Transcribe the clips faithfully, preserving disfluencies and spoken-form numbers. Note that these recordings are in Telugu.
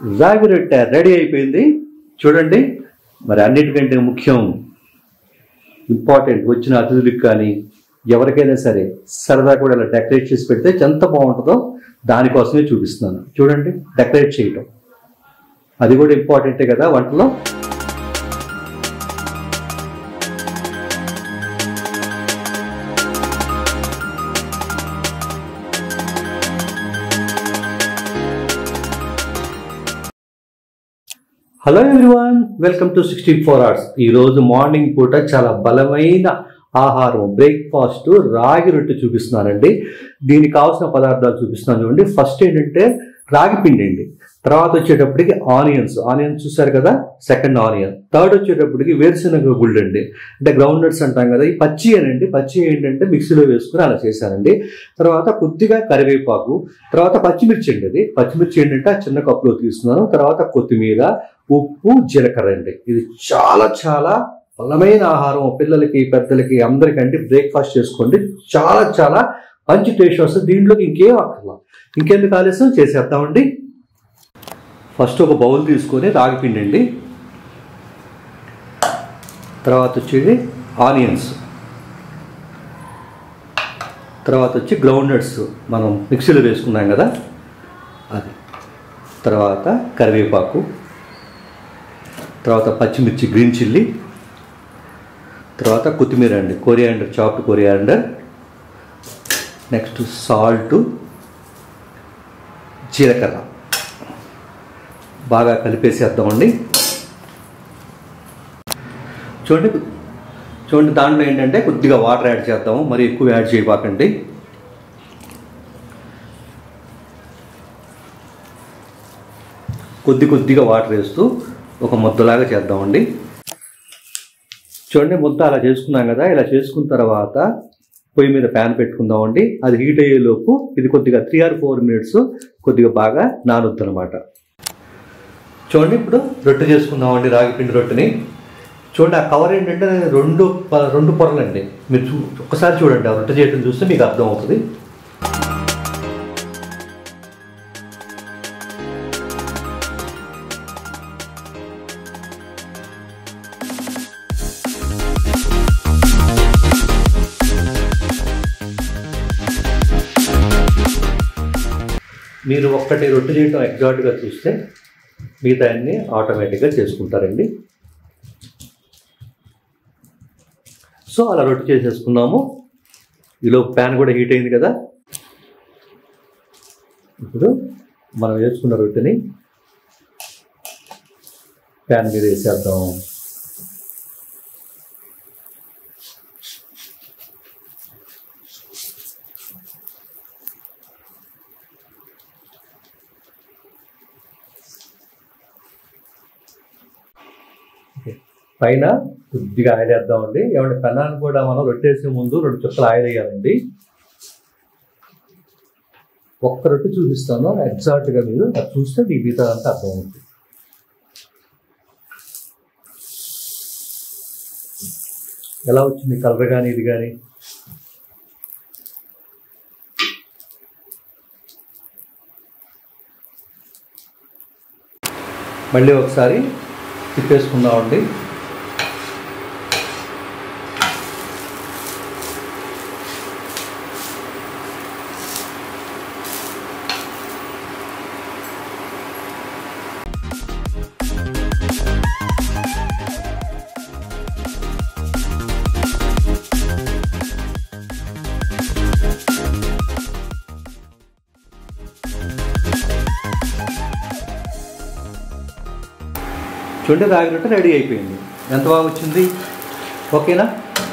రాగి రొట్టె రెడీ అయిపోయింది చూడండి. మరి అన్నిటికంటే ముఖ్యం ఇంపార్టెంట్ వచ్చిన అతిథులకు కానీ ఎవరికైనా సరే సరదా కూడా ఇలా డెకరేట్ చేసి పెడితే ఎంత బాగుంటుందో దానికోసమే చూపిస్తున్నాను. చూడండి డెకరేట్ చేయటం అది కూడా ఇంపార్టెంటే కదా వంటలో. Hello everyone, welcome to sixty four hours. ఈరోజు మార్నింగ్ పూట చాలా బలమైన ఆహారం బ్రేక్ఫాస్ట్ రాగి రొట్టె చూపిస్తున్నానండి. దీనికి కావాల్సిన పదార్థాలు చూపిస్తున్నాను చూడండి. ఫస్ట్ ఏంటంటే రాగి పిండి అండి, తర్వాత వచ్చేటప్పటికి ఆనియన్స్ ఆనియన్స్ చూసారు కదా, సెకండ్ ఆనియన్. థర్డ్ వచ్చేటప్పటికి వేరుశనగ గుళ్ళు అండి, అంటే గ్రౌండ్ నట్స్ అంటాం కదా, ఈ పచ్చి అనండి. పచ్చి ఏంటంటే మిక్సీలో వేసుకుని అలా చేశానండి. తర్వాత కొద్దిగా కరివేపాకు, తర్వాత పచ్చిమిర్చి అండి. అది పచ్చిమిర్చి ఏంటంటే ఆ చిన్న కప్పులో తీసుకున్నాను. తర్వాత కొత్తిమీర, ఉప్పు, జీలకర్ర అండి. ఇది చాలా చాలా బలమైన ఆహారం, పిల్లలకి పెద్దలకి అందరికంటే బ్రేక్ఫాస్ట్ చేసుకోండి. చాలా చాలా మంచి టేస్ట్ వస్తుంది. దీంట్లోకి ఇంకేం అక్కర్లా. ఇంకెందుకు ఆలస్యం చేసేద్దామండి. ఫస్ట్ ఒక బౌల్ తీసుకొని రాగి పిండి అండి, తర్వాత వచ్చేది ఆనియన్స్, తర్వాత వచ్చి గ్రౌండ్ నట్స్ మనం మిక్సీలో వేసుకున్నాం కదా అది, తర్వాత కరివేపాకు, తర్వాత పచ్చిమిర్చి గ్రీన్ చిల్లీ, తర్వాత కొత్తిమీర అండి, coriander, chopped coriander, next salt, జీలకర్ర బాగా కలిపేసేద్దామండి. చూడండి చూడండి దాంట్లో ఏంటంటే కొద్దిగా వాటర్ యాడ్ చేద్దాము, మరి ఎక్కువ యాడ్ చేయబాకండి. కొద్ది కొద్దిగా వాటర్ వేస్తూ ఒక ముద్దలాగా చేద్దామండి. చూడండి ముద్ద అలా చేసుకున్నాం కదా, ఇలా చేసుకున్న తర్వాత పొయ్యి మీద ప్యాన్ పెట్టుకుందామండి. అది హీట్ అయ్యేలోపు ఇది కొద్దిగా త్రీ ఆర్ ఫోర్ మినిట్స్ కొద్దిగా బాగా నానొద్దు అనమాట. చూడండి ఇప్పుడు రొట్టె చేసుకుందామండి, రాగి పిండి రొట్టెని. చూడండి ఆ కవర్ ఏంటంటే రెండు రెండు పొరలండి. మీరు చూ ఒక్కసారి చూడండి, ఆ రొట్టె చేయడం చూస్తే మీకు అర్థం అవుతుంది. మీరు ఒక్కటి రొట్టె చేయటం ఎగ్జాక్ట్గా చూస్తే మిగతా అన్ని ఆటోమేటిక్గా చేసుకుంటారండి. సో అలా రొట్టె చేసేసుకున్నాము. ఈలో ప్యాన్ కూడా హీట్ అయింది కదా. ఇప్పుడు మనం వేసుకున్న రొట్టెని ప్యాన్ మీద వేసేద్దాం. పైన కొద్దిగా ఆయిల్ వేద్దామండి. ఏమంటే పెనాన్ని కూడా మనం రొట్టేసే ముందు రెండు చుక్కలు ఆయిల్ వేయాలండి. ఒక్క రొట్టె చూపిస్తాను ఎగ్జాక్ట్గా, మీరు అది చూస్తే మీ మిగతా అంతా అర్థమవుతుంది. ఎలా వచ్చింది కలర్ కానీ ఇది కానీ. మళ్ళీ ఒకసారి తిప్పేసుకుందామండి. చూడండి రాగి రొట్టె రెడీ అయిపోయింది. ఎంత బాగా వచ్చింది, ఓకేనా?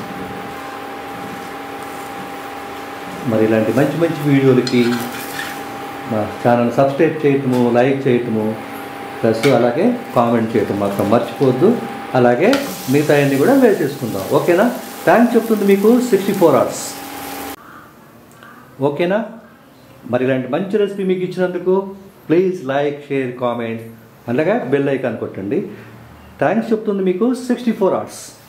మరి ఇలాంటి మంచి మంచి వీడియోలకి మా ఛానల్ సబ్స్క్రైబ్ చేయటము, లైక్ చేయటము, ప్లస్ అలాగే కామెంట్ చేయటం మాత్రం మర్చిపోవద్దు. అలాగే మిగతా అన్నీ కూడా వేర్ చేసుకుందాం, ఓకేనా? థ్యాంక్స్ చెప్తుంది మీకు సిక్స్టీ ఫోర్ అవర్స్, ఓకేనా? మరి ఇలాంటి మంచి రెసిపీ మీకు ఇచ్చినందుకు ప్లీజ్ లైక్, షేర్, కామెంట్, అలాగే బెల్ ఐకాన్ కొట్టండి. థ్యాంక్స్ చెప్తుంది మీకు సిక్స్టీ ఫోర్ అవర్స్.